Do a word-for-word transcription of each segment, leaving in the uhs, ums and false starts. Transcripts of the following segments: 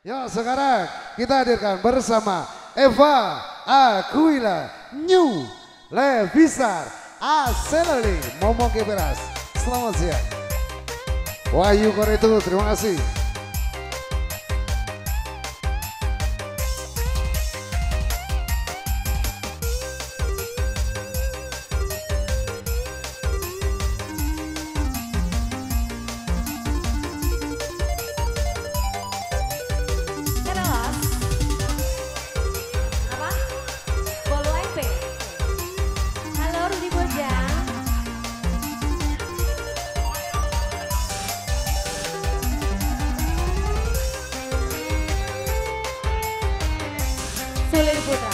Yo, sekarang kita hadirkan bersama Eva Aquila New Levisar Asenali Momo Keberas. Selamat siang. Wahyu Koretu, terima kasih. Sulir Putra.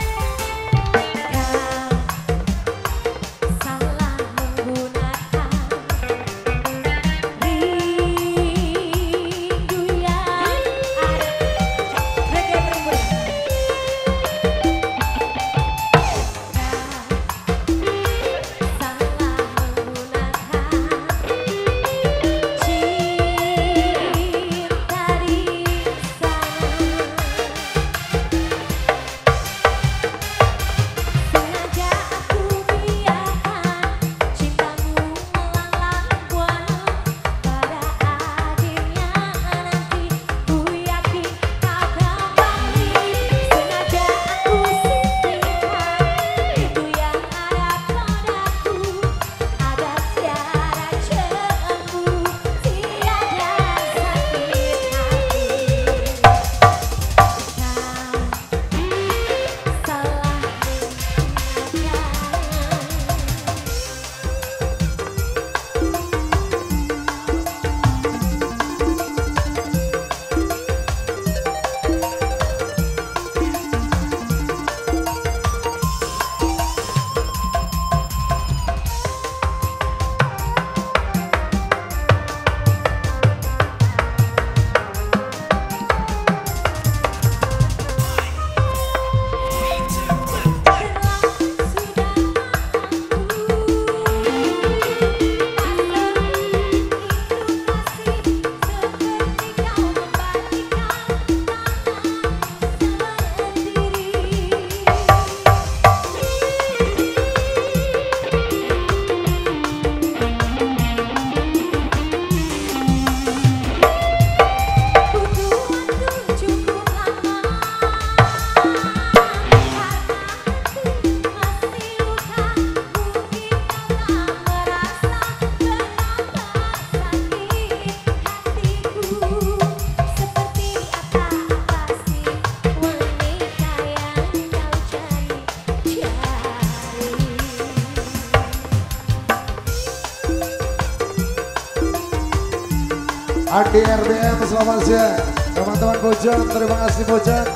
Adi R B M, selamat siang. Teman-teman Bojong, terima kasih Bojong.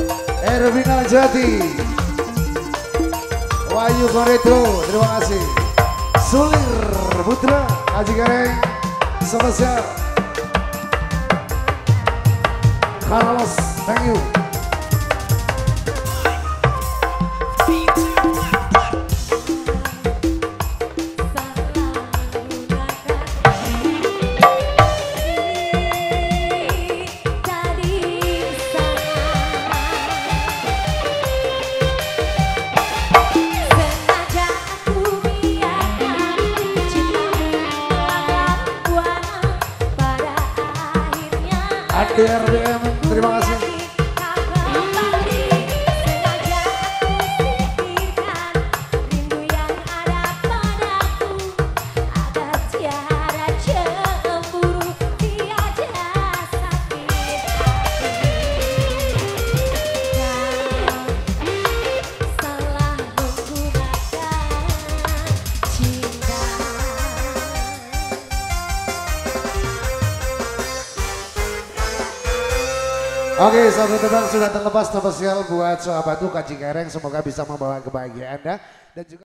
Erwin Jati, Wahyu Koretu, terima kasih. Sulir Putra, Haji Gareng, selamat siang. Carlos, thank you. Adi R B M, terima kasih. Oke, satu tebang sudah terlepas spesial buat sahabatku Kaci Gareng, semoga bisa membawa kebahagiaan Anda dan juga